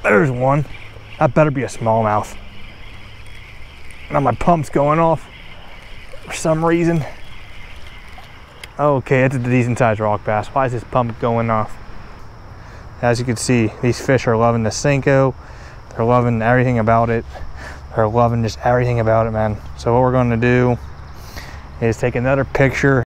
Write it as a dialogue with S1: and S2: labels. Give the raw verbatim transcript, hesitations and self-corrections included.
S1: There's one. That better be a smallmouth. Now my pump's going off for some reason. Okay, it's a decent sized rock bass. Why is this pump going off? As you can see, these fish are loving the Senko. They're loving everything about it. They're loving just everything about it, man. So what we're going to do is take another picture